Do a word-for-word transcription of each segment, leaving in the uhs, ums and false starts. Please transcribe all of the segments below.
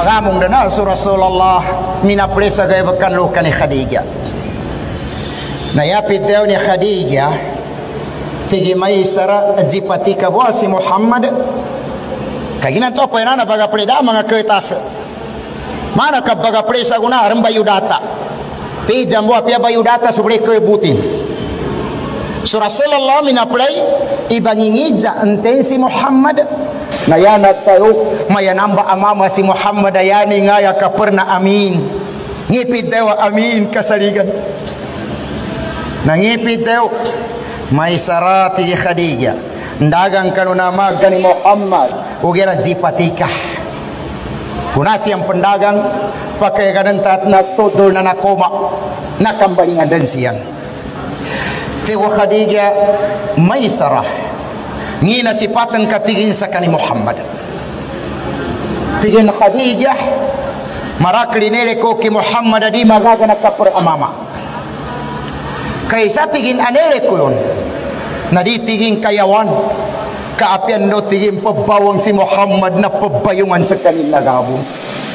magamong dana su Rasulullah minapresa gaya bekan lu kani Khadijah na yapit daw ni Khadijah tigi mai sara zipati ka si Muhammad kagina to pa na baga preda mga kertas mana ka baga presa guna ram bayudata pi jambo apia bayudata sobre ke butin su Rasulullah minaplay ibangingija intensi Muhammad na yana tayo mayanamba amama si Muhammad ayani ngaya ka perna amin ngipit dewa amin kasaligan nangipit dewa may sarati Khadijah ndagang kanuna magani Muhammad ugira zipatika kuna siyang pendagang pakai kanan tat na tudol na nakoma nakambalingan dan siyang tiwa Khadijah may sarah ngina sipatan katigin sa kani Muhammad tigin Khadijah maraklinele ko ki Muhammad di magagana kapur amama kaysa tigin anele ko yun naditigin kayawan kaapian do tigin pabawang si Muhammad na pabayungan sa kanila gabong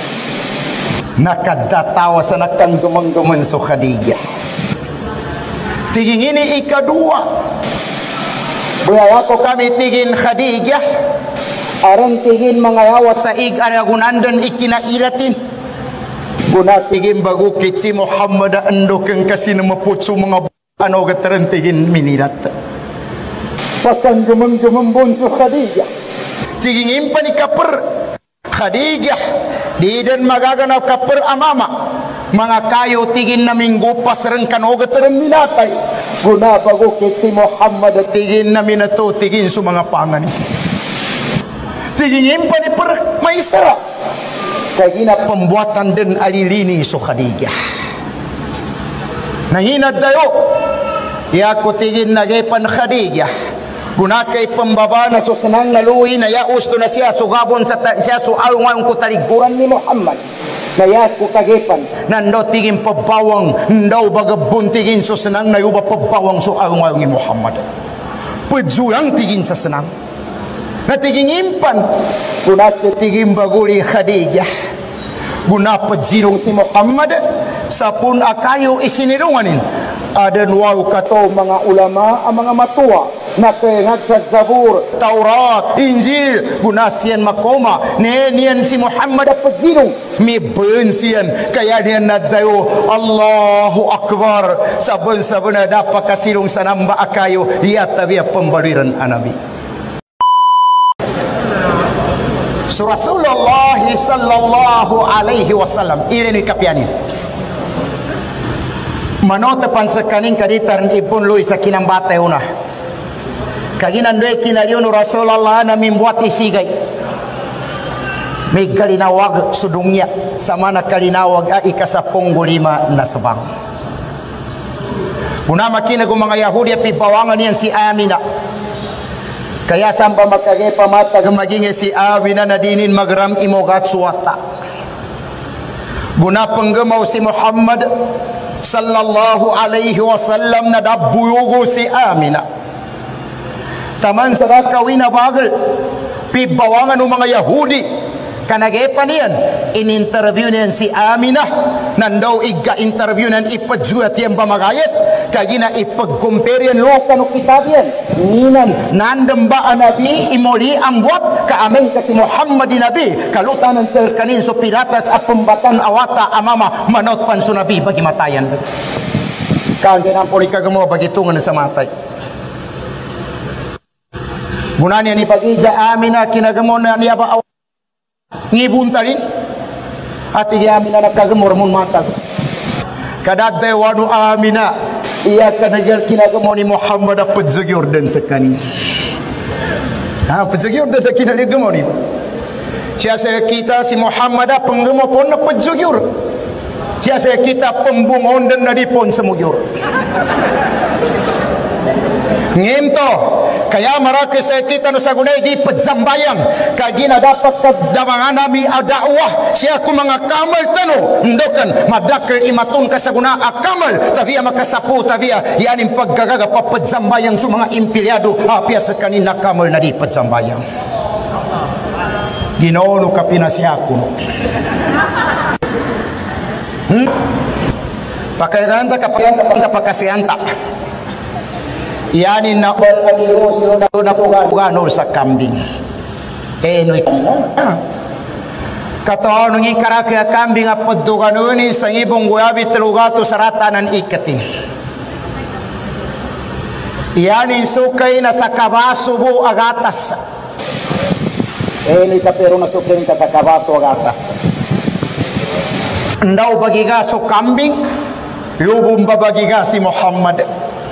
nakadatawa sa nakandumang-duman so Khadijah tigin ini ikadua Buaya ko kami tigin Khadijah aran tigin mangayawa sa ig aragunandan ikinairatin guna tigin bagukit si Muhammad ando kang kasi na maputso mga ano gataran tigin minirat pakan gemeng-gemeng bonso Khadijah tigin impan ikaper Khadijah di dan magaganaw kaper amama mga kayo tigin na minggupas rengkan o gataran minatay guna bagukit si Muhammad tigin na minato tigin su mga pangan tigin impan iper may sara kagina pembuatan dan alilini su Khadijah nanginad dayo yaku tigin nagaypan Khadijah guna kay pembaba na su senang naluwi na ya usto na siya su gabon sa siya su alungan ko taliguran ni Muhammad kaya ko kagipan nando tigin pabawang ndaw bagabun tigin so senang na yuba pabawang so arung-arung ni Muhammad pejuang tigin sa senang na tigin impan guna tigin baguli Khadijah guna pejirong si Muhammad sapun akayo isinirunganin ada nuwaw kato mga ulama ang mga matua na kayangag sa Zabur, Taurat, Injil guna siyan makoma ne niyan si Muhammad pejirong mi ben siyan kaya niyan nadayo Allahu Akbar sabun-sabun na dapat kasirong sa namba akayo iya tabiya pembaliran anabi so Rasulullah sallallahu alaihi wasallam ini kapianin manota pansakaning kaditar ipun lui sa kinambate una kaginan doy kinaliyon Rasulullah na mimbuat isigay may kalinawag sudungnya sama na kalinawag a ikasapong lima na sabang una makina kung mga Yahudi pipawangan niyan si Amina kaya sampa makagay pamata maging si Amina na dinin magram imogat suwata guna penggemaw si Muhammad sallallahu alaihi wasallam na dabuyugo si Amina taman sa kawin na bagal pibawangan ng mga Yahudi kanagapan niyan in-interview niyan si Aminah nandaw iga-interview niyan ipadjuat yan pamagayas kagina ipag-compare yan loka no kitab yan ninan nandang ba nabi imuli ang buat kaamin kasi Muhammad nabi kalutanan sa kanin so pilatas at pembatan awata amama manot panso nabi bagi matayan kagina ang puli kagamo bagi tungan sa matay gunanya ni pagija Amina kinagamo na niya ba ngibuntalin at iya Amina nagkagamor mong matag kadagday wano Amina iya kanagal kinagamo ni Muhammad at padzugyur din sa kanin ha padzugyur din sa kinagamo ni siya sa kita si Muhammad at panggamo po na padzugyur siya sa kita pembungon din na dipon sa mugyur ngimto kaya maraki sa kita no sagunay di padzambayang kagina dapat kadamangan nami adawah siya ko mga kamal tano ndokan madakar imatun kasaguna akamal tabiya makasapu tabiya yanin paggagaga papadzambayang sa mga impiryado apya sa kanina kamal na di padzambayang Ginoo no kapinasya ko. Hmm? Pakailangan ka pakasiyanta. Iyanin na all aliros yung nakuganol sa kambing. Eh, no'y kataon ng ikarakya kambing at pagduganunin sa ibong guyabit lugato sa ratanan ikati. Iyanin sukay na sa kabaso bu agatas. Eh, no'y kapero na sukay ka sa kabaso agatas. Ndaw bagiga so kambing, lubong babagiga si Muhammad.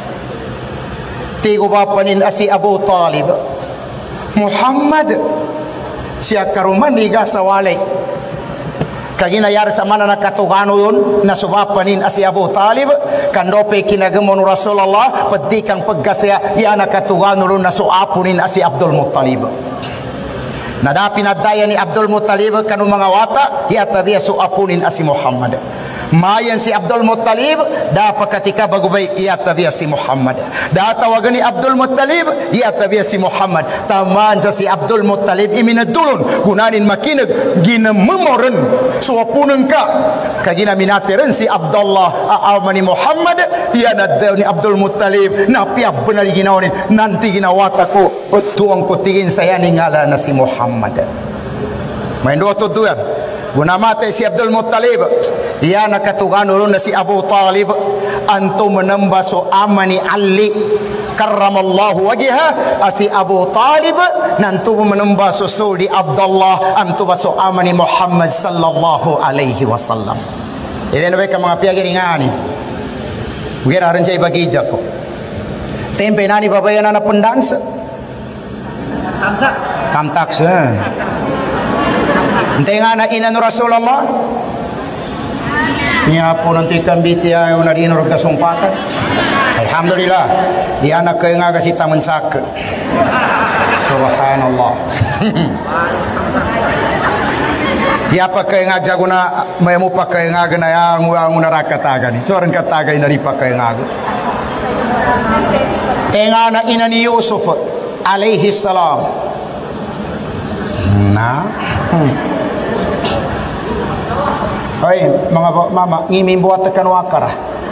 Tigo bapanin si Abu Talib. Muhammad siya karuman diga sa walay. Kaginayar sa mana na katugano yun na subapanin si Abu Talib kandope kinagamon Rasulullah pati kang pagkasya iya na katugano yun na suapunin si Abdul Muttalib. Nadapi nadaya ni Abdul Muttalib kanong mga wata iya tabiya suapunin si Muhammad. Mayan si Abdul Muttalib dapat ketika bagubay iya tabiya si Muhammad. Datawagan ni Abdul Muttalib iya tabiya si Muhammad. Taman sa si Abdul Muttalib iminadulon gunanin makinag ginamemoren suapunan ka kagina minatiren si Abdullah aama ni Muhammad iya nadaw ni Abdul Muttalib na piap benar ginaw ni nanti ginawata ko betuang ko tingin saya ningala na si Muhammad. Main dua tu dua guna mate si Abdul Muttalib iya nakatugano na si Abu Talib anto menamba so amani Ali karramallahu wajha si Abu Talib nanto menamba so suli Abdullah anto baso amani Muhammad sallallahu alaihi wasallam. Ini nabe ka mga piyagi ngani ugira ran jay bagi jako tempe nani babayana na pendansa kamtak kamtak sa Tenga na ina no Rasulullah niya po nanti kambiti ayo na dinor kasumpatan. Alhamdulillah dia anak kaya nga kasi taman sak. Subhanallah. Dia pa kaya nga jago na may mo pa kaya nga na yang ang narakataga ni. So ran katagay na ri pa kaya nga. Tenga na ina ni Yusuf alaihi salam. Na hmm. Hoy, mga mama, ngimim buat tekan wakara.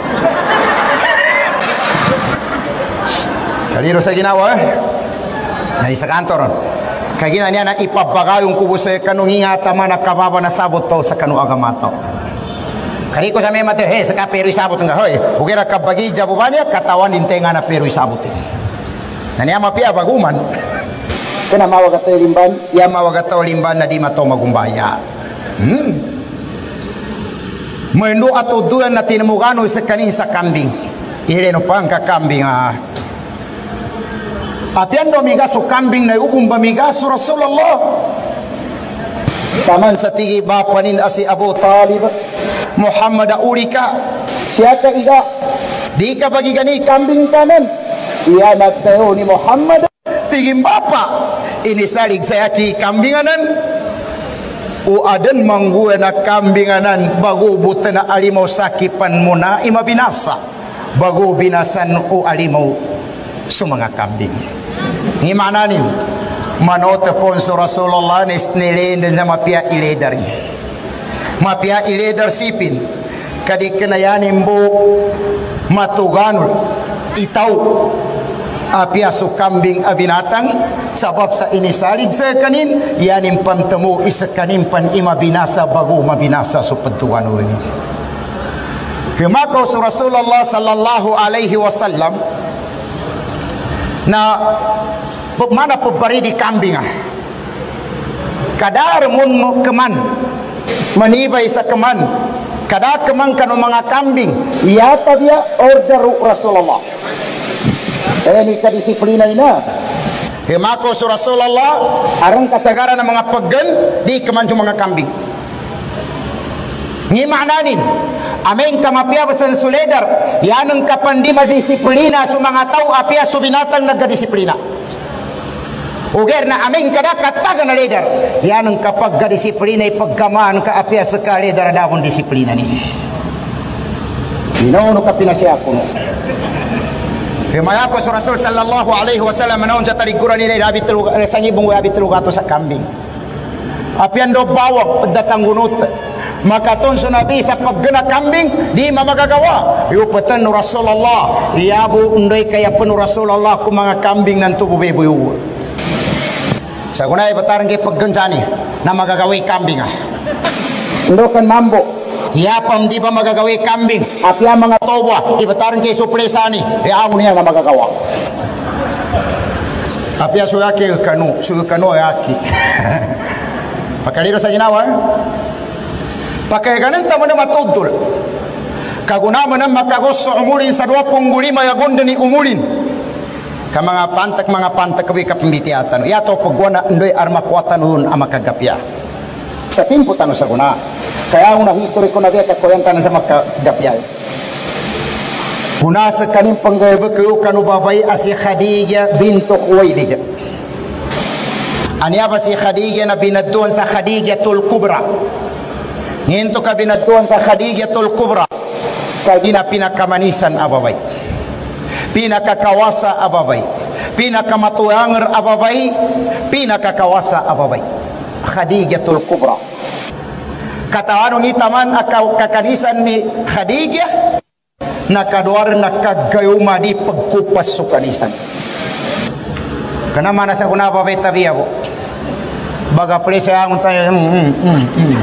Kaliro sa ginawa, eh. Nari sa kantor. Kagina niya na ipabagayong kubo sa kanong ingatama na kababa na sabot to sa kanong agamato. Kali ko sa may mate, hey, sa kapero isabot nga, hoy. Ugira kabagi jabubanya, katawan dinte nga na pero isabot. Naniya mapia baguman. Kena mawagataw limban, ya mawagataw limban na di mato magumbaya. Hmm. Mendo atau dua na tinamugano sa kanin sa kambing. Ireno pang ka kambing ah. Atian do migaso kambing na ubong bamigaso Rasulullah. Taman sa tigi bapanin si Abu Talib. Muhammad urika. Siya ka iga. Di ka bagi gani kambing kanan. Iya nagtayo ni Muhammad. Tigim bapa. Inisalig saya ki kambinganan. O adan mangguan na kambinganan bago buta na alimaw sakipan mo na imabinasa bago binasan o alimaw sa mga kambing. Ngimananin manote pon sa Rasulullah nisnilin na mapia iledar mapia iledar sipin kadik kanayanin mo matuganol itaw apia so kambing abinatang sabab sa inisalig sa kanin yanin pantamo isa kanin pan imabinasa bago mabinasa so pagtuwan ini. Himakaw sa Rasulullah sallallahu alaihi wasallam na mana po bari di kambing ah kadar mun mo keman manibay sa keman kada keman kano mga kambing iyata dia order Rasulullah. Eh ni kadisiplina ina. Himako sa Rasulullah arang kasagaran ng mga paggan di kemanjo mga kambing. Ngi maknanin ameng kamapia basan suledar yanang kapandi madisiplina sa mga tao apia sa binatang nagkadisiplina. Uger na ameng kada kataga na ledar yanang kapag kadisiplina ipagkamaan ka apia sa kaledar damon disiplina ni. Inono ka pinasya ko no. Himaya ko sa Rasul sallallahu alaihi wasallam naon sa taliguran ni Nabi telu sa ngibong Nabi telu gato sa kambing. apian do bawak datang gunut maka ton sa nabi sa paggana kambing di mamagagawa yu patan Rasulullah iya bu undoy kaya penu Rasulullah ku mga kambing nan tubo bebo yu sa gunay batarang kay paggansani na magagawi kambing ah ndo kan mambo iya pam di ba magagawi kambing apya mga toba ibatarang kay surpresa ni iya amo niya na magagawa apya so yake kanu so kanu yake pakaliro sa ginawa pakai ganan tamo na matudol kagunama na makagos sa umulin sa dua pungguli mayagon ni umulin ka mga pantak mga pantak kawi kapambitiatan yato pagwana ndoy arma kuatan nun ama kagapya sa timpo tano sa guna kaya una history ko na biya kakoyantan sa makagapya guna sa kanim panggayba kayo kanubabay asi Khadija bintu Khuwailid aniya ba si Khadija na binadduan sa Khadijatul Kubra nginto ka binadduan sa Khadijatul Kubra kagina pinakamanisan ababay pinakakawasa ababay pinakamatuyangar ababay pinakakawasa ababay Khadijatul Kubra katawan ni taman akaw kakanisan ni Khadija nakaduar nakagayuma di pagkupas su kanisan kana mana sa kuna ababay tabi abo baga presa ang tayo mm, mm, mm, mm.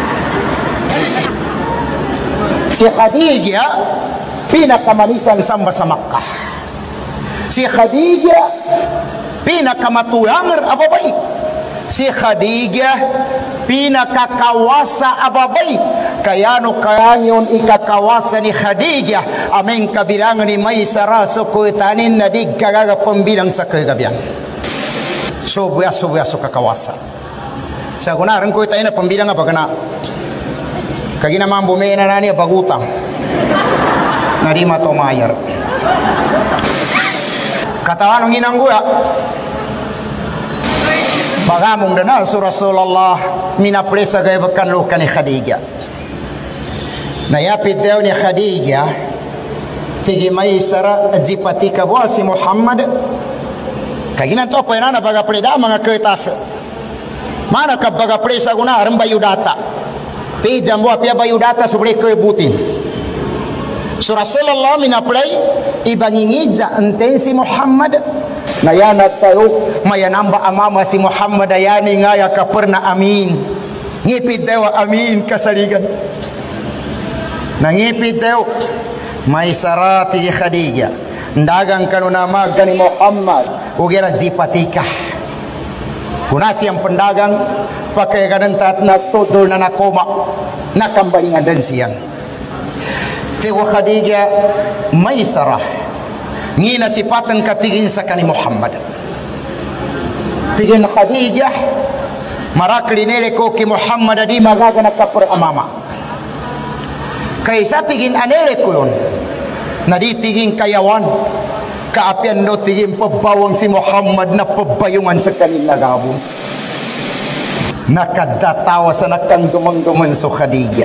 Si Khadija pinakamanisan samba sa Makkah. Si Khadija pinakamatuyangar ababay. Si Khadija pinakakawasa ababay. Kaya no kayanyon ikakawasa ni Khadija aming kabilangan ni Maysara so kuitanin na dig kagaga pambilang sa kagabian. So buya so buya so kakawasa. Sa kunaran kuitain na pambilang apa kana kagina mambo me na nani bagutang nari mato mayar katawan ng inang guya bagamong dana su Rasulullah minapresa gaya bakan luka ni Khadija nayapit daw ni Khadija tigi Maysara zipati kabwa si Muhammad kagina to pa na baga preda mga kertas mana ka baga presa guna aram bayudata pi jambo apia bayudata sobre ke butin so Rasulullah minaplay ibangingidza enten si Muhammad nayana tayo mayanamba amama si Muhammad ayani ngaya ka perna amin ngipit dewa amin kasaligan nangipit dew Maysara ti Khadija ndagang kanuna magani Muhammad ugira zipatika kunasi yang pendagang pakai kadang tat nak tudul na nakoma nakambalingan dan siang tiwa Khadija Maysara ngina sipatan katigin sa kani Muhammad tigin Khadija maraklinele ko ki Muhammad di magaga nakapur amama kaysa tigin anele ko yun naditigin kayawan kaapian do tigin pabawang si Muhammad na pabayungan sa kanila gabon nakadatawa sa nakandumang-duman so Khadija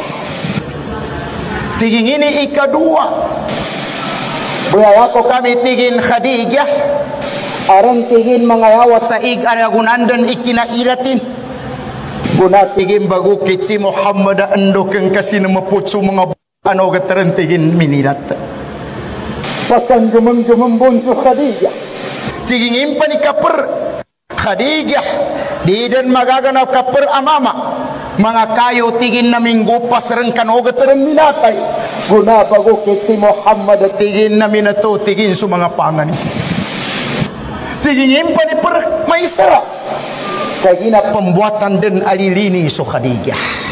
tigin ini ikadua buya ko kami tigin Khadija aron tigin mangayawa sa ig aragunandan ikinairatin guna tigin bagukit si Muhammad ando kang kasi na maputso mga ano gataran tigin minirat pakan gumang-gumang bunso Khadija tigin impa ni kaper Khadija di dan magaganaw kaper amama mga kayo tigin na minggupas rin kanogat rin minatay guna bagukit si Muhammad tigin na minato tigin su mga pangani tigin impa ni per Maysara kagina pembuatan dan alilini su Khadija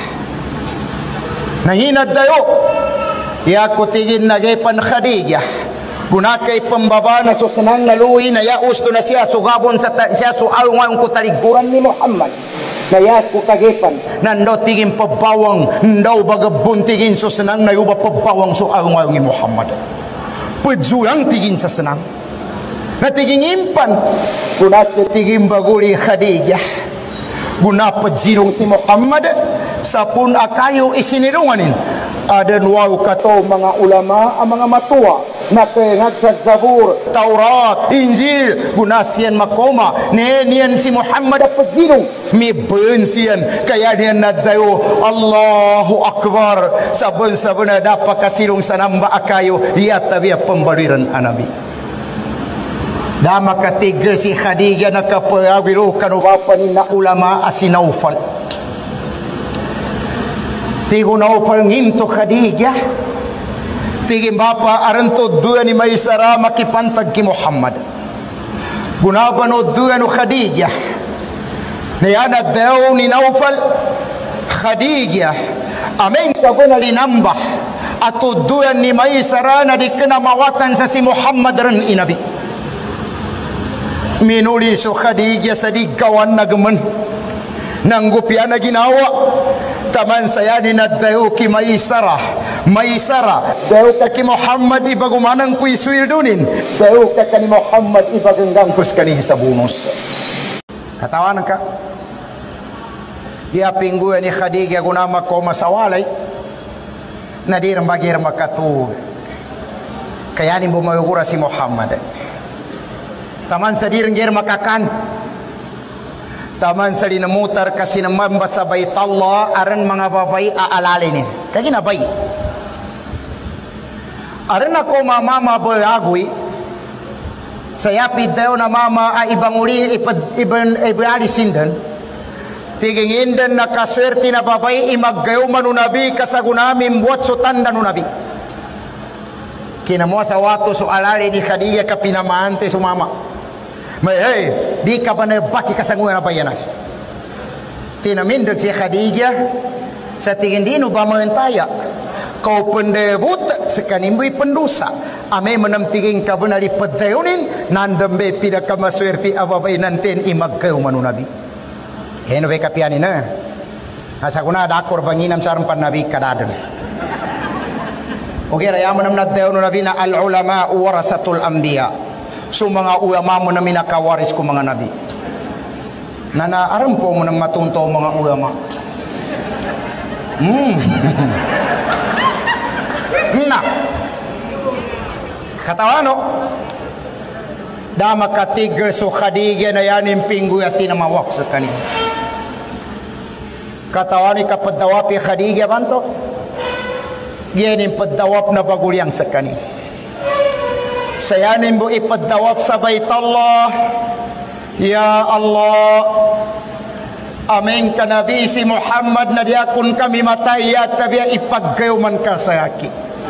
nanginad dayo ya ko tigin nagaypan Khadija guna kay pembaba na so senang naluwi na ya usto na siya sugabon sa siya so awan ko taliguran ni Muhammad na ya ko kagipan nando tigin pabawang ndaw bagabun tigin so senang na yuba pabawang so awan ni Muhammad pudzulang tigin sa senang na tigin impan guna tigin baguli Khadija guna pajirong si Muhammad sapun akayo isinirunganin ada nuwaw kato mga ulama ang mga matua Nakaingat sa Zabur, Taurat, Injil, gunasian makoma, niyan si Muhammad dapat zinong, mi bensian, kaya niyan nadayo, Allahu Akbar, sabun-sabun na dapat kasilong sa namba akayo, iya tabiya pembaliran anabi. Dama katigil si Khadijah nakapawiro kanubapa ni na ulama asinaufal. Tigo naufal nginto Khadijah. Tigim bapa aranto dua ni Maisara makipantag ki Muhammad. Gunabano dua no Khadijah. Niyana daw ni Naufal Khadijah. Amin kabuna linambah. Ato dua ni Maisara na di kinamawatan sa si Muhammad ran inabi. Minuli so Khadijah sa di kawan nagman nanggupian na ginawa taman saya dinadayo ki Maisara Maisara dayo ka ki Muhammad ibagumanang kuy swildunin dayo ka ka ni Muhammad ibaganggang kus kani sa bonus katawan ka iya pinggu ni Khadijah gunama ko masawalay nadir magir makatu kaya ni bumayugura si Muhammad taman sa direngger makakan taman sa dinamutar kasi naman sa Baitallah aran mga babay aalali ni kaya ginabay aran ako mamama boyagoy saya pidaw na mama ay ibang uli ibang ibalisindan tigingindan na kaswerte na babay imaggayo manunabi kasagunamin buat sutanda nunabi kinamuha sa wato so alali ni Khadijah kapinamante sumama may hey, di ka ba nabaki kasangunan na bayanan? Tinamindag si Khadijah sa tingin dino ba mangantaya? Kau pendebut sa kanimboy pendusa. Ame menamtiging ka ba nalipad dayunin? Nandambe pinakamaswerte ababay nantin imagkayo manunabi. Heno be kapianin na. Asa kuna dakor banginam sarang panabi kadadan. Okay, rayaman nam nadayo nabi na al-ulama warasatul anbiya. So mga ulama mo na minakawaris ko mga nabi. Nanaaram po mo nang matunto mga ulama. Hmm. Na. Katawano. Dama katigil so Khadijah na yanin pinggu yati na mawak sa kanina. Katawani kapadawapi Khadijah banto. Yanin padawap na bagulyang sa kanina. Sayanin mo ipadawap sa Baitallah. Ya Allah, amin ka Nabi si Muhammad na diakon kami matay at tabiya ipaggayo man ka sa aki.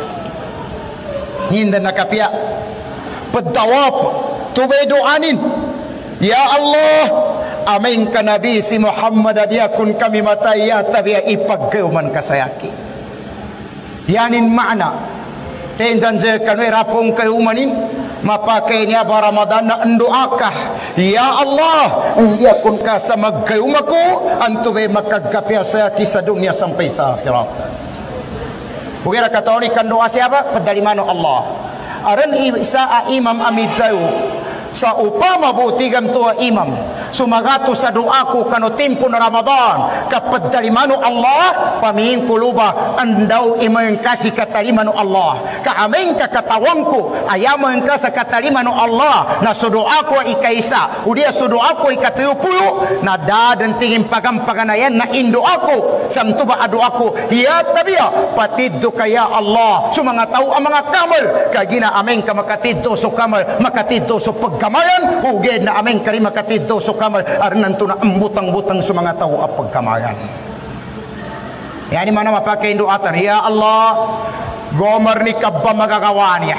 Hindi nakapya. Padawap, tubay doanin. Ya Allah, amin ka Nabi si Muhammad na diakon kami matay at tabiya ipaggayo man ka sa aki. Yanin maana. Tenzan je kanwe rapong kayo manin mapakai niya ba Ramadan na andoakah ya Allah dia kun ka sa magkayuma ko antubay makagkapya sa kisa dunia sampai sa akhirat. Bukira kataon ni kandoa siapa padalimano Allah aran isa a imam amidayo sa upama butigam tua imam sumagato sa doa ko kano tempo na Ramadan kapag dalimano Allah pamihin kuluba andaw imayon kasi katalimano Allah kaamin kakatawang ko ayaman ka sa katalimano Allah na sa doa ko ikaisa udia sa doa ko ikatuyupuyo na dadantingin pagampaganayan na indo ako samtuba ado ako ya tabiya patiddo kaya Allah so mga tao ang mga kamal kagina amin ka makatiddo so kamal makatiddo so pagkamayan uged na amin kari makatiddo so kamal arnan to na ambutang-butang sa mga tao at pagkamayan. Yani mana mapakai doatan ya Allah gomar ni kabba magagawa niya.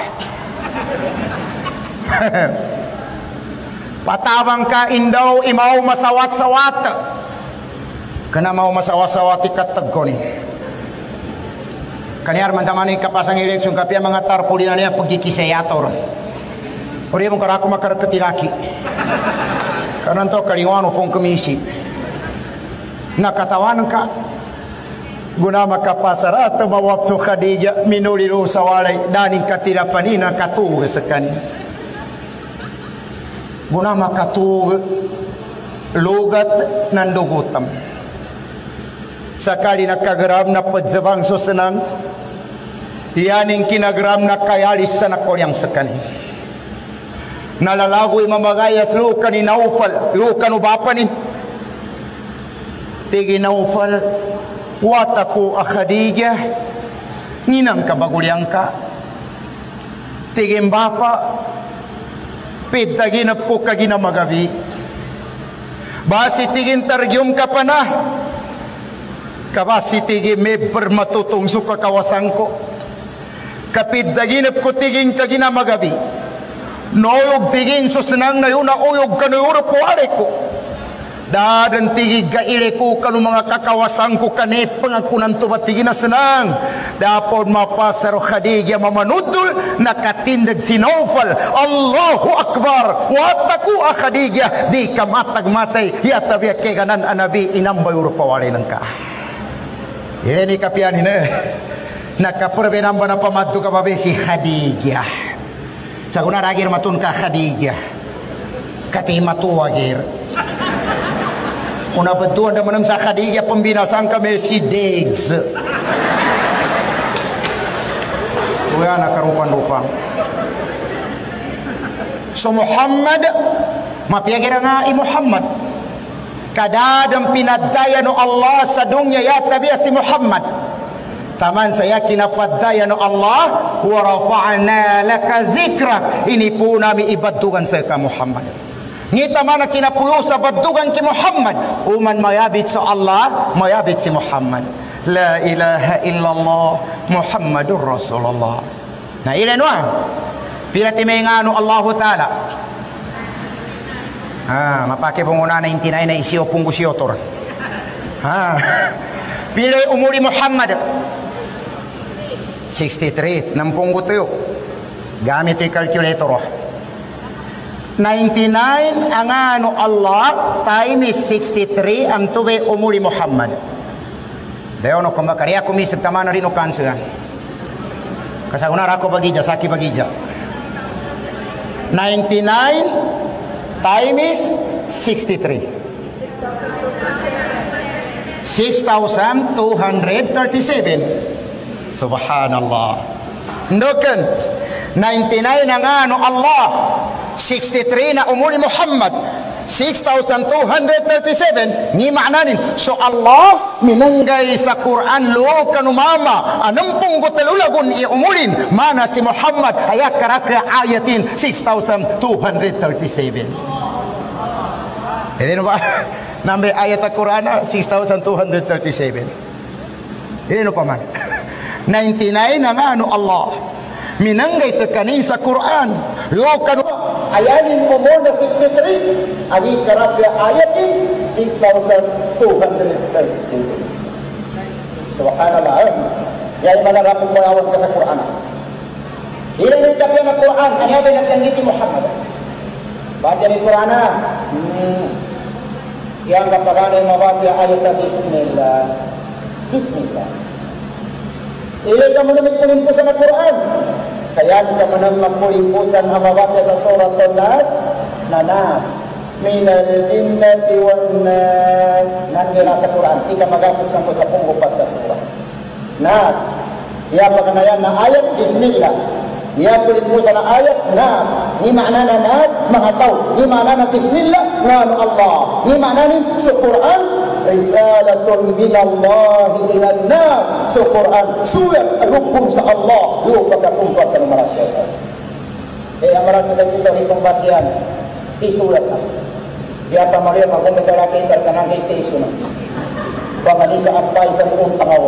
Patawang ka indaw imaw masawat-sawat kana mau masawat-sawat ikatag ko ni kanyar mantamani kapasang eleksyon kapya mga tarpulina niya pagkikisayator uri mong karako makarakatilaki karena to kaliwano pong komisi nakatawan ka guna makapasara at mawap so Khadijah minuliro sa walay daning katirapanina katug sa kanina guna makatug lugat nandugutam sakali nakagarab na padzabang so senang Yaning kinagram na kayalis sa nakolyang sakani. Nalalagoy mamagayat luka ni Naufal, luka no bapanin. Tigi Naufal, wataku a Khadija, ninang kabagulyang ka. Tigi bapa, pitaginap ko kagina magabi. Basi tigin taryum ka pa na. Kabasi tigi may bermatutong suka kawasan ko. Kapit daginap ko tiging kagina magabi. Noyog tiging susunang na yun na uyog kanuyuro po ari ko. Dadan tigig gaile ko kanu mga kakawasan ko kanipang akunan tumatigin na senang. Dapod mapasaro Khadija mamanudul nakatindag si Naufal. Allahu Akbar. Wataku a Khadija di kamatag matay. Yatabiya keganan anabi inambay uro pawari ng ka. Ini kapian ini. Nakapurbenamba na pamadu ka babe si Khadija. Sa kuna ragir matun ka Khadija. Kati matuwagir. Una betuan da manam sa Khadija pembinasang kami si Degs. Tuya na karupan-rupang. So Muhammad mapiagira nga i Muhammad. Kadadang pinadaya no Allah sa dunya ya tabiya si Muhammad. Taman saya kinapadaya no Allah wa rafa'na laka zikra. Ini po nami ibadugan sa ka Muhammad. Ngita man kinapuyo sa badugan ki Muhammad. Uman mayabit sa Allah, mayabit si Muhammad. La ilaha illallah Muhammadur Rasulullah. Na ilan wa? Pila ti may ngano Allah Ta'ala. Ah, mapake punguna na intinay na isiyo punggusiyotor. Ah. Pila umuri Muhammad. sixty-three nampung ko tayo gamit yung calculator ninety-nine ang ano Allah time is sixty-three ang tuwe umuri Muhammad dayo no kumbakari ako misip tama na rin o kansa kasagunar ako bagija saki bagija ninety-nine time is sixty-three six thousand two hundred thirty-seven. Subhanallah. Ndoken ninety-nine na nga no Allah, sixty-three na umuli Muhammad, six thousand two hundred thirty-seven. Ni maknanin so Allah minanggay sa Quran lo kanumama anampung gotelulagon i umulin mana si Muhammad ayak karaka ayatin six thousand two hundred thirty-seven. Ini ba nambe ayat Al-Quran six thousand two hundred thirty-seven. Ini no paman. ninety-nine ang ano Allah minanggay sa kanin sa Quran yo kanu ayanin mo mo na sixty-three ani karabya ayatin six thousand two hundred thirty-seven. Subhanallah. Yan manarap mo awan ka sa Quran. Ilan ni kapya ng Quran ani ba nagtanggiti Muhammad. Baca ni Quran hmm. Yang kapagana mabati ayat bismillah. Bismillah. Ilay ka mo naman pulimpusan ng Quran. Kaya ka mo naman magpulimpusan ang mabati sa surat An-Nas na Nas. Minal jinnati wan nas. Nangyay sa Quran. Ika magapos lang ko sa pungupat na surat. Nas. Iya pa ka na yan na ayat, Bismillah. Iya pulimpusan ng ayat, Nas. Ni makna na Nas, mga tao. Ni makna na Bismillah, nga Allah. Ni makna ni sa Quran, risalatun minallahi ilan nas. So Quran surat hukum sa Allah yo pagkatumpat ng marami. Kaya marami sa kita rin pembatian isulat na dia pa Maria pa kung may salakita ka nang sa station na pangani sa apay sa buong pangawa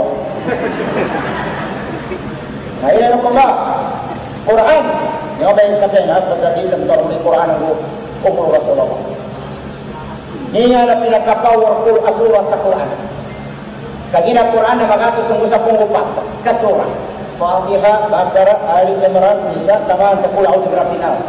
na ilan ang ba Quran yung may kapinan at pagsakitan ito ang Quran ang umur Rasulullah. Niya na pinaka-powerful asura sa Quran. Kagina Quran na magatos ng usapong upat. Kasura. Fatiha, Baqarah, Ali Imran, Nisa, tamaan sa Qul A'udzu Birabbin Nas.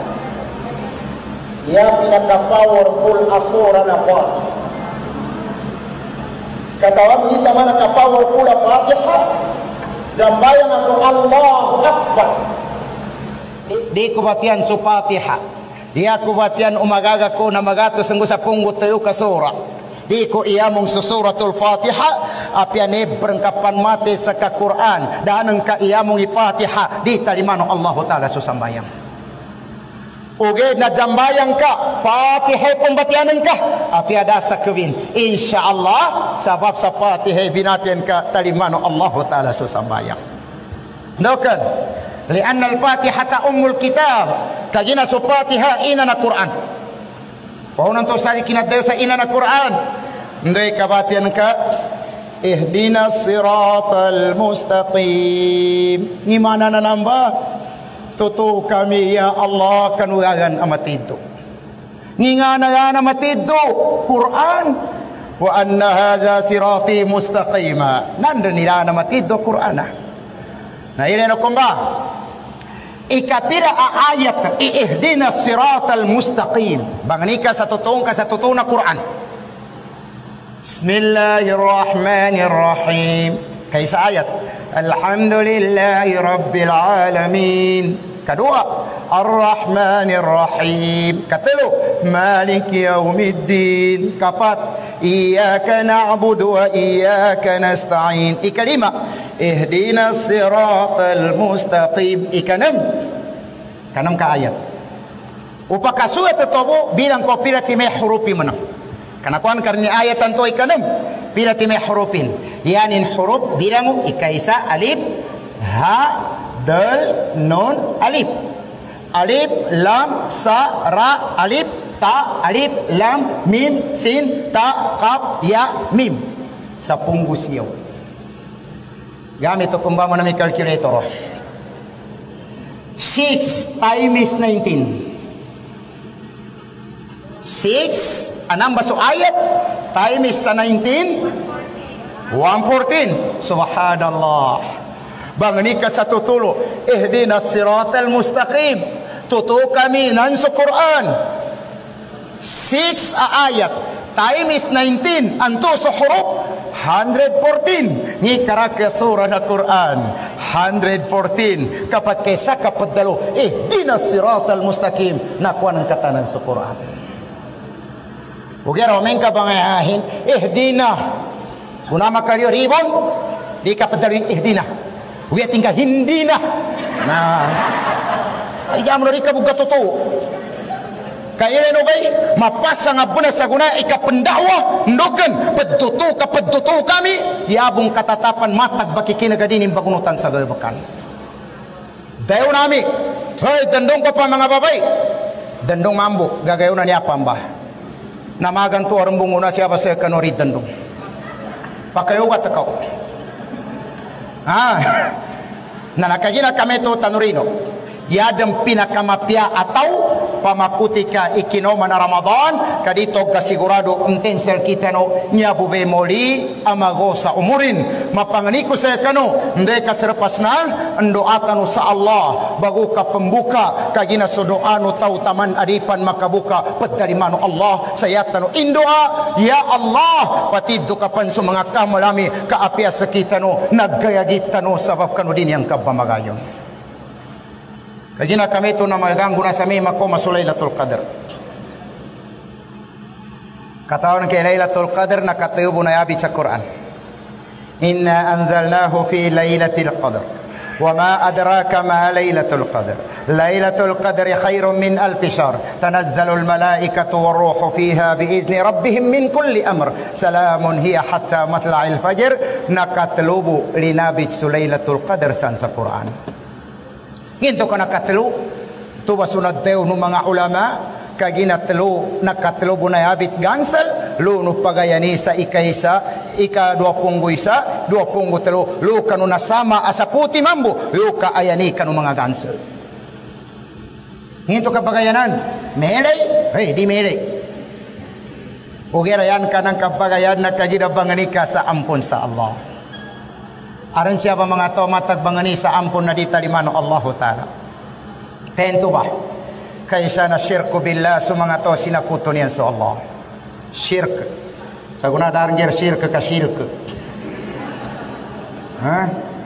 Niya pinaka-powerful asura na Fatiha. Katawa mo kita man naka-powerful na Fatiha. Zambayang ako Allahu Akbar. Di, di ko batian sa Fatiha. Di ako batian umagaga ko na magatos ang usapong tayo kasura. Di ko iyamong sa suratul Fatiha apia ne berengkapan mate saka Quran dan engka ia mungi Fatihah di talimano Allah taala susambayang. Uge na jambayang ka Fatihah pembatian ka apia ada sakewin insyaallah sabab sa Fatihah binatian ka talimano Allah taala susambayang. Nokan lianna al-Fatihah ummul kitab kagina su Fatihah ina na Quran. Pau nanto sa kinadeo sa ina na Quran. Ndai kabatian ka ihdinas siratal mustaqim. Ni mana na namba? Tutu kami ya Allah kanuyagan amatiddo. Ngingana amatiddo Quran. Wa anna hadza sirati mustaqima. Nanda nila amatiddo Quran. Nah ini no komba. Ikapira ayat ihdinas siratal mustaqim. Bangnika sa tutong ka sa tutong na Quran. Bismillahirrahmanirrahim. Kaisa ayat alhamdulillahi rabbil alamin. Kedua Ar-Rahmanir-Rahim. Katelu Maliki yaumiddin. Kapat iyyaka na'budu wa iyyaka nasta'in. Ikalima ihdinas siratal mustaqim. Ikanam kanam ka ayat upakasuat tobo bilang ko pila time hurupi menang kana kuan karni ayat tanto ikanam pila time hurupin yanin huruf bilangu ikaisa alif ha dal nun alif alif lam sa ra alif ta alif lam mim sin ta qaf ya mim sapung gusiyaw gamit ko mbama na may calculator. six times nineteen. six anam baso ayat times sa nineteen one fourteen. Subhanallah. Bangani ka sa tutulo ihdinas siratal mustaqim. Tutu kami nan sa Quran. six ayat times nineteen anto sa huruf one fourteen. Ni karaka surah na Quran one fourteen. Kapat kaysa kapadalo ihdinas siratal mustaqim. Nakuan ang katanan sa Quran. Ugero men ka bangayahin ihdina. Guna makalyo ribon di kapadalo ihdina. Uya tinggal hindina. Nah. Ay jam dari kabuga totoo. Kaya no bay mapasa nga buna sa guna ikapendawa ndoken pedutu ka pedutu kami yabung katatapan matag baki kinagadinim bagunutan sa gabakan. Dayo nami hoy dandong pa pa mga babay dandong mambo gagayo na niya pamba namagan to arambong una siya ba sa kanori dandong pakayo watakaw ah nanakagina kami to tanurino yadang pinakamapya ataw pamakuti ka ikinoma na Ramadan kadito kasigurado intensel kita no nyabube moli amago sa umurin mapanganiko sa kano ndai ka serpas na andoatan sa Allah bago ka pembuka kagina sodoano tau taman adipan makabuka padalimano Allah sayatano indoa ya Allah patiddo ka panso mga kamalami kaapya sa kita no naggayagita no sabab kano din yang kabamagayon. Kagina kami ito na maganggo na sa may makoma sa Laylatul Qadr. Katawan kay Laylatul Qadr nakatayubo na yabit sa Quran. Inna anzalnahu fi Laylatul Qadr. Wa ma adraka ma Laylatul Qadr. Laylatul Qadr khairun min alfi shahr. Tanazzalul malaikatu waruhu fiha biizni rabbihim min kulli amr. Salamun hiya hatta matla'il fajr. Nakatlubu linabit sa Laylatul Qadr san sa Quran. Ginto ka nakatlo tuwa sunod teo ng mga ulama kaginatlo nakatlo bunayabit gansal luno pagayani sa ikaysa ika dua punggo isa dua punggo telo lu kanu nasama asa puti mambo lu ka ayani kanu mga gansal ginto ka pagayanan melay hey di melay ugerayan ka ng kapagayan na kagidabangani ka sa ampun sa Allah. Aron siya ba mga to matagbangani sa ampun na di talimano Allah Ta'ala. Tento ba? Kaysa na syirku billah sa mga to sinakuto niyan sa Allah. Syirk. Sa guna darangir syirk ka syirk. Ha?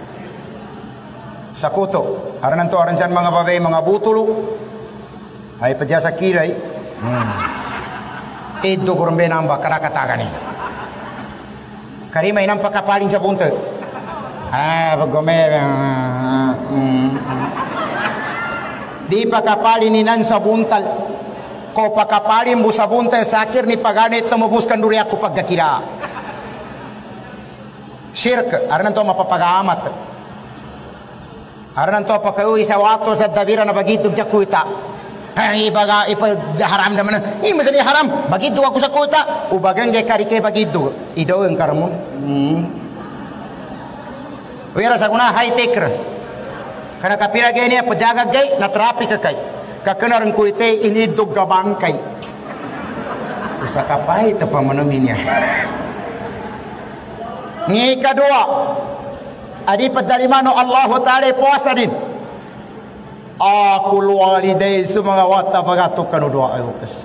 Sakuto. Aron nanto aron siyan mga babay mga butulo. Ay padya sa kilay. Hmm. Iddo kurumbe namba karakataga ni. Karima inang pakapalin sa bunta. Ah, pagome. Di pakapalin inan sa buntal. Ko pakapalin bu sa bunta sakir ni paganit tumubuskan duri ako pagkakira. Shirk, aran to mapapagamat. Aran to pakaui sa wakto sa dabira na bagitog sa kuita. Ay ibaga ipa haram naman. Ini masali haram. Bagitu aku sa kuita. Ubagan kay karike bagitu. Ido ang karamon. Hmm. Wira sa kuna high tech. Kana kapira kay niya pajaga kay na traffic kay. Kakenarang kuite inidog gabang kay. Sa kapay ta pamanumin niya. Ni kedua, adi padalimano Allah Taala puasa din. Aku waliday semua wata bagato kanu doa ayukas.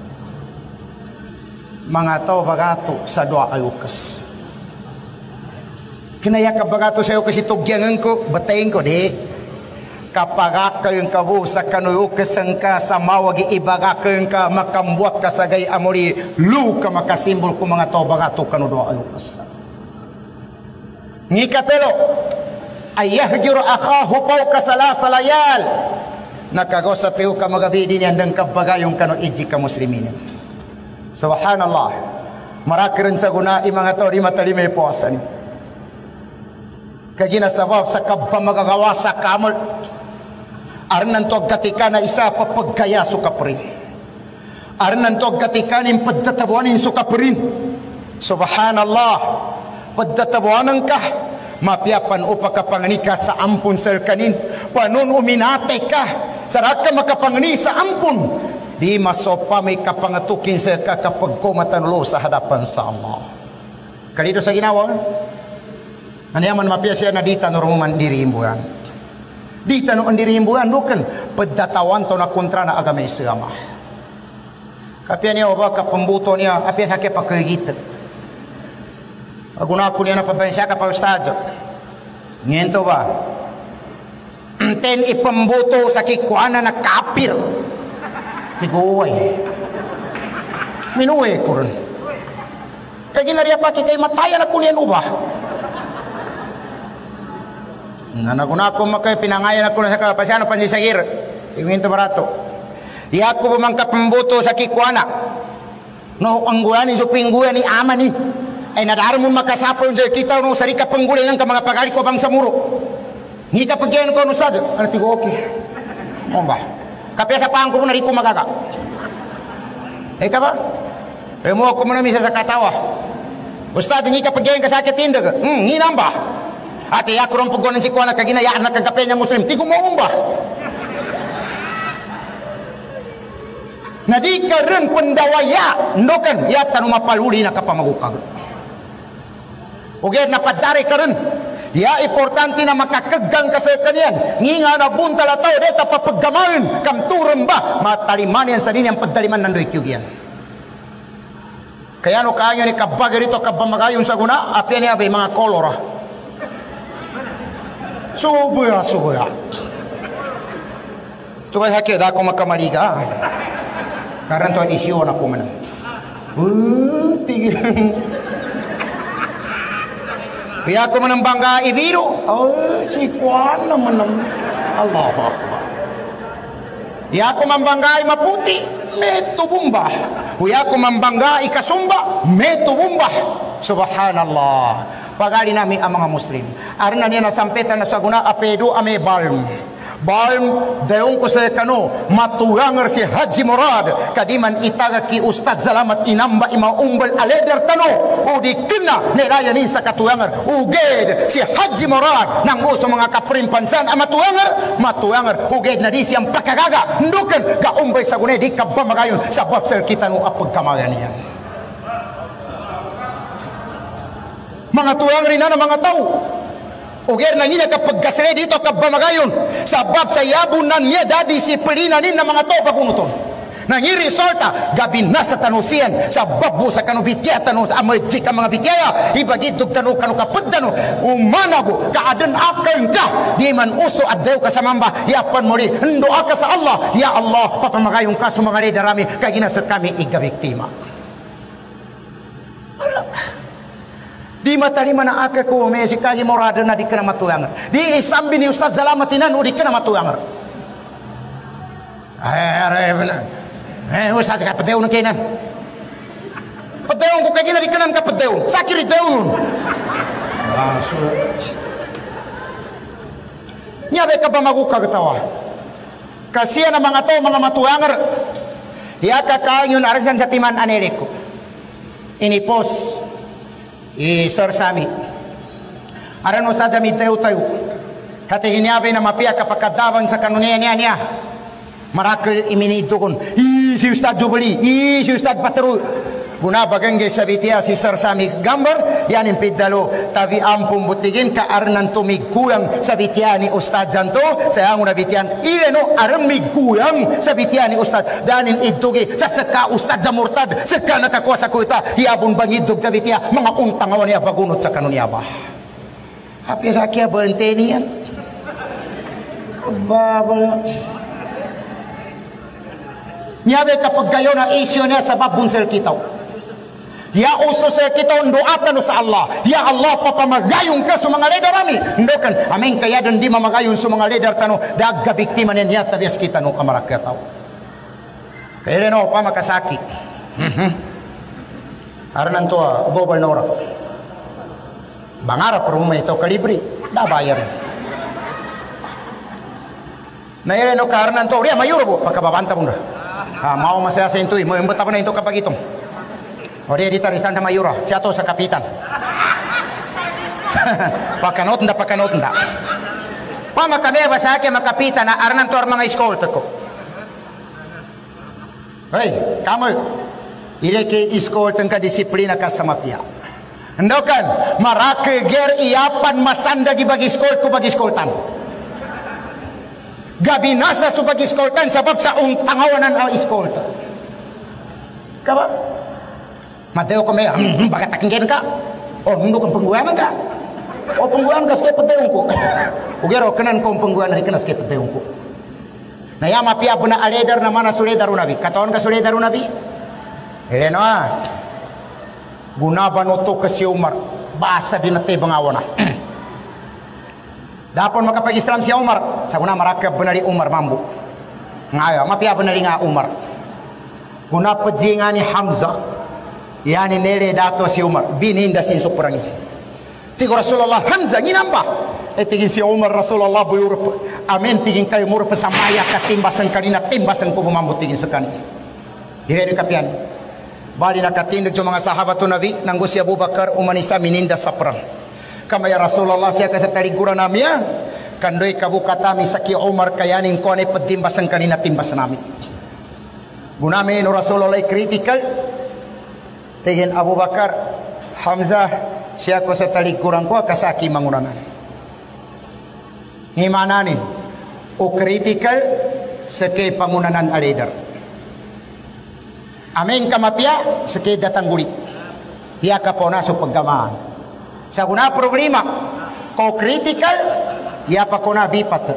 Mangato bagato sa doa ayukas. Kinaya ka bagato sa ayukas itugyangan ko, batayin ko di. Kapag akayong kabu sa kanuyukas ang ka sa mawagi ibagakayong ka makambuat ka sa gay amori lu ka makasimbol ko mga to bagato kanu doa ayukas. Ngikatelo ay yahjur akhahu fawqa salasa layal. Nakagosa tayo ka magabidi niyan ng kabagayong kano iji ka muslimin. Subhanallah. Marakirin sa guna mga to di matalimay puasa ni. Kagina sabab sa kabba magagawa sa kamol. Arnan to gatika na isa papagkaya sukaprin. Arnan to gatika ni padtatabuanin sukaprin. Subhanallah. Padtatabuanan ka. Mapiapan upa kapangani ka sa ampun sir kanin. Panon uminate ka. Saraka makapangani sa ampun. Di masopa may kapangatukin sa ka kapag kumatanulo sa hadapan sa Allah. Kalito sa ginawa. Naniyaman mapia siya na dita no rumuman dirimbuan. Dita no dirimbuan bukan. Padtatawan to na kontra na agama Islam. Kapia niya oba kapambuto niya. Apia sa kaya pakagita. Aguna ko niya na pabansya ka pa ustadyo. Ngento ba? Ten ipambuto sa kikuana na kapir. Tiguway. Minuwe ko rin. Kaya ginariya pa kikay mataya na ko niyan uba. Nanaguna ko makay pinangayan ako na sa kapasya na pansisagir. Ngento barato. Di ako bumangka pambuto sa kikuana. No, ang guyanin so pingguyan ni amanin. Ay nadaro mo makasapon sa kita no sarika panggulay ng mga pagari ko bang sa muro. Ni kapag yan ko no sad, ano tigo okay. Mo ba? Kapya sa pangko na riko magaga. Eh ka ba? Remo ko mo na misa sa katawa. Ustad ni kapag yan kasakit tindag. Hmm, ni namba. Ate ako ron pugonan si kuana kaginayaan na kagapenya muslim. Tigo mo umba. Nadi ka rin pendawaya. Ndokan ya tanu mapaluli na kapamagukag. Uged na padari ka rin. Ya importante na makakaggang ka sa kanyan. Nginga na buntala tayo deta papagamain. Kamturan ba? Mataliman yan sa din yung pagdaliman ng doikyug yan. Kaya no kayo ni kabagay rito kabamagayon sa guna. At yan yan mga kolora. Subuya, subuya. Tuway hakid ako makamaliga. Karan to isyo na kumanan. Uh, tigil. Kaya ko man ang bangga ibiro. Oh, si Juan naman ang Allah Akbar. Kaya ko man bangga maputi. May tubumba. Kaya ko man bangga ikasumba. May tubumba. Subhanallah. Pagali namin ang mga Muslim. Arin na niya nasampitan na sa guna apedo ame balm. Balm dayon ko sa kano maturangar si Haji Murad kadiman itaga ki Ustad Salamat inamba ima umbal aleder tano o di kena nilaya ni sa katurangar uged si Haji Murad nang uso mga kaprimpansan ang maturangar maturangar uged na di siyang pakagaga ndukan ka umbay sa gunay di kabamagayon sa babsel kita no apagkamayan niya mga tuwangar rin na mga tao. Uger na niya kapag kasre dito kabamagayon sabab sa yabunan niya dadi si pelinanin na mga to pagunuton nang i-resorta gabi na sa tanusian sa babu sa kanubitya tanus amerji ka mga bityaya ibagitog tanu kanu kapudano umanago kaadan akan ka di man uso addaw ka sa mamba yapan mo rin doa ka sa Allah ya Allah papamagayong ka sumangari darami kagina sa kami igabiktima. Di mata di mana aka ko me si kagi morada na di kana matuang. Di isam bini Ustaz Zalamatina nu di kana matuang. Eh eh Ustaz ka pedeu nu kenan. Pedeu ko kagi na di kana ka pedeu. Sakiri deun. Masuk. Nyabe ka bamaguka ketawa. Kasihan na mga tao mga matuangar. Ya kakayun arasan sa timan aneleko. Ini pos i Sir Sami. Arano sa dami tayo tayo. Kati hiniabe na mapia kapakadaban sa kanunia niya niya. Marakil iminito kon. Ih si Ustad Jubali. Ih si Ustad Patru. Guna bagangge sa bitia si Sir Sami gambar. Yan yung pidalo. Tabi ampung butigin ka arnan tumigkuyang sa bitia ni Ustad Zanto. Saya nguna bitian. Ile no aram migkuyang sa bitia ni Ustad. Danin idugi sa seka Ustad Zamurtad. Seka nakakuasa ko ita. Hiabon bang idug sa bitia. Mga untangawan niya bagunot sa kanunya ba. Hapi sa kya bante niyan. Babala. Nyabe kapag gayon ang isyo niya sa babunsel kita. Ya uso sa kita doatan sa Allah. Ya Allah papamagayong ka sa mga leader kami. Ndokan amin kaya dan di mamagayon sa mga leader tano dagga biktima niya tabias kita no kamarakya tao. Kaya no pa makasaki. Mhm. Aranan to bobal nora. Bangara pero may ito kalibri da bayar. Na yan no karanan to riya mayuro bo pagkababanta mo na. Ah mau masaya sa intoy mo imbata pa na ito kapag itong. O dia ditarisan sama Yura, siato sa kapitan. Pakanot nda, pakanot nda. Pama kami sa akin makapitan na arnan to mga escort ko. Hey, kamu ile ke escort ka disiplina ka sa mafia. Ndokan marake ger iapan masanda di bagi escort ko bagi escortan. Gabi nasa su bagi escortan sebab sa untangawanan ang escort. Kaba Mateo kami bagat taking ka. Oh, nunduk ang pengguanan ka. Oh, pengguanan ka skay pateong ko. Ugero kanan ko pengguanan ri kana skay pateong ko. Na ya mapia puna aleder na mana suledar unabi. Katawan ka suledar unabi. Heleno ah. Gunaban oto ka si Umar. Basta binate bangawana. Dapon makapag-Islam si Umar. Sa una marakab benali Umar mambu. Ngaya mapia benali nga Umar. Gunapad ni Hamzah. Yani nele dato si Umar bininda sin soprani. Tigo Rasulullah Hamzah nginamba. E tigin si Umar Rasulullah buyur. Amin tigin kayo mura pasamaya katimbasan kanina timbasan ko bumambut tigin sekani. Dire kapian. Bali nakatindig sa mga sahabat to Nabi nanggo si Abu Bakar umanisa mininda sa perang. Kama ya Rasulullah siya ka sa taliguran namya. Kandoy kabukatami sa ki Umar kayanin ko ani patimbasan kanina timbasan nami. Gunami no Rasulullah critical. Tegen Abu Bakar Hamzah siya ko sa talikuran ko kasaki mangunanan. Himananin o critical sa kay pangunanan a leader. Amin kamapya sa kay datangguli. Hiya ka po na sa paggamaan. Sa kuna problema ko critical hiya pa ko na bipat.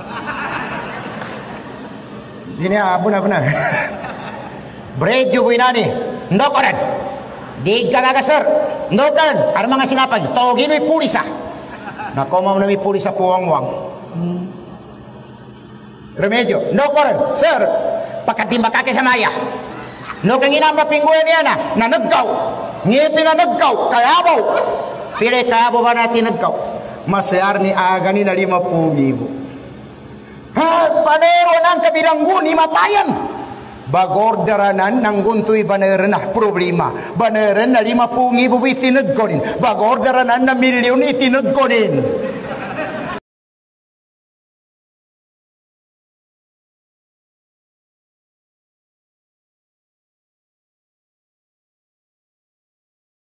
Ini abuna-abuna. Bread yung winani. Ndokoran. Di galaga sir, ndokan, ar mga sinapan, tawagin ay pulisa. Nakomaw na may pulisa puwang-wang. Hmm. Remedyo, ndokan, sir, pagkatimba ka sa maya. Ndokan inamba pingguan niya na, nanagkaw. Ngipin na nagkaw, kayabaw. Pili kayabaw ba natin nagkaw? Masyar ni agani na lima pungibo. Ha, panero ng kabiranggo ni matayan. Bagorderanan ng guntoy baneran na problema. Baneran na lima pungi bu itinag ko din. Bagorderanan na milyon itinag ko din.